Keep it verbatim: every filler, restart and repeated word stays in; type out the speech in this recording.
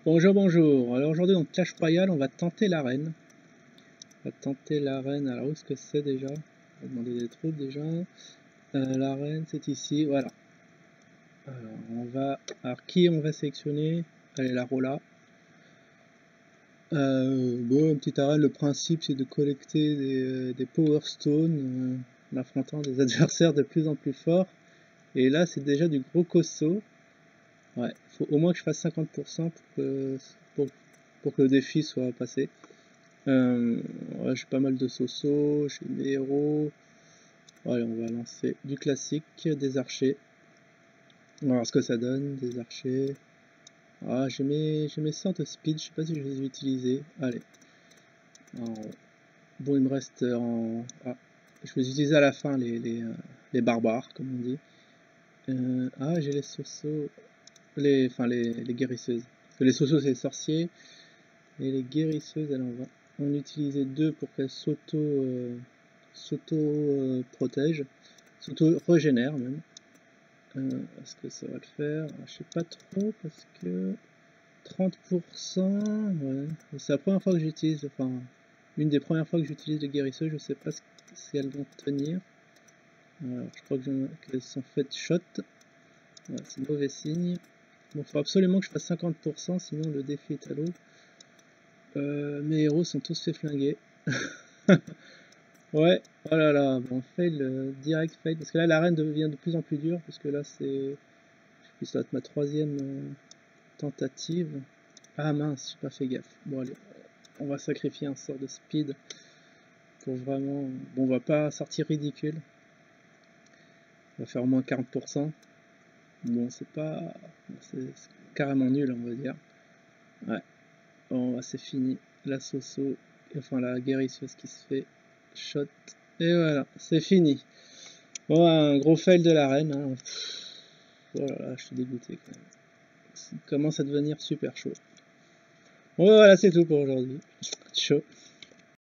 Bonjour, bonjour. Alors aujourd'hui dans Clash Royale, on va tenter l'arène. On va tenter l'arène. Alors où est-ce que c'est déjà? On va demander des troupes déjà. Euh, l'arène, c'est ici. Voilà. Alors on va. Alors qui on va sélectionner? Allez, la Rola. Euh, bon, une petite arène. Le principe c'est de collecter des, des Power Stones euh, en affrontant des adversaires de plus en plus forts. Et là, c'est déjà du gros costaud. Ouais, faut au moins que je fasse cinquante pour cent pour que, pour, pour que le défi soit passé. Euh, ouais, j'ai pas mal de Soso, j'ai des héros. Allez, on va lancer du classique, des archers. On va voir ce que ça donne, des archers. Ah, j'ai mes, j'ai mes sorts de speed, je sais pas si je les ai utilisés. Allez. Alors, bon, il me reste en... Ah, je vais les utiliser à la fin, les, les, euh, les barbares, comme on dit. Euh, ah, j'ai les Soso. Les, enfin, les, les guérisseuses. Parce que les Soso, c'est les sorciers. Et les guérisseuses, alors on va en utiliser deux pour qu'elles s'auto... Euh, s'auto-protège, s'auto-régénère même. Euh, Est-ce que ça va le faire? Je sais pas trop parce que trente pour cent, ouais. C'est la première fois que j'utilise, enfin une des premières fois que j'utilise les guérisseuses, je sais pas si elles vont tenir. Alors, je crois qu'elles sont faites shot. Ouais, c'est mauvais signe. Bon, il faut absolument que je fasse cinquante pour cent, sinon le défi est à l'eau. Euh, mes héros sont tous fait flinguer. Ouais, oh là là, bon, fail, euh, direct fail, parce que là l'arène devient de plus en plus dure, parce que là c'est, je ça va être ma troisième euh, tentative. Ah mince, j'ai pas fait gaffe. Bon allez, on va sacrifier un sort de speed pour vraiment, bon on va pas sortir ridicule, on va faire au moins quarante pour cent. Bon c'est pas, c'est carrément nul on va dire. Ouais, bon c'est fini, la Soso, enfin la guérisseuse qui se fait shot, et voilà, c'est fini. Bon, un gros fail de l'arène. Hein. Oh là là, je suis dégoûté quand même. Ça commence à devenir super chaud. Bon, voilà, c'est tout pour aujourd'hui. Ciao.